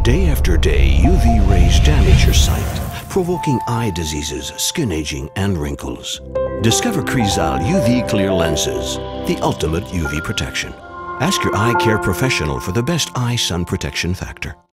Day after day, UV rays damage your sight, provoking eye diseases, skin aging, and wrinkles. Discover Crizal UV clear lenses, the ultimate UV protection. Ask your eye care professional for the best eye sun protection factor.